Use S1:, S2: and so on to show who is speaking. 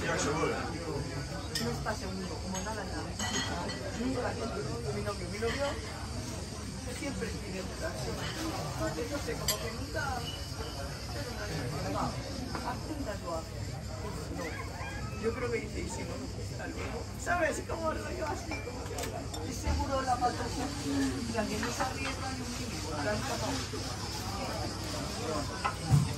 S1: No está seguro, como nada en la mesa. Nunca mi novio siempre tiene así. No sé, como que nunca... Apuntas lo hace. No. Yo creo que dice, y si no, hasta luego. ¿Sabes? Como rollo así, como que habla. Y seguro la patosa, la que no se arriesga ni un mínimo. La han tapado.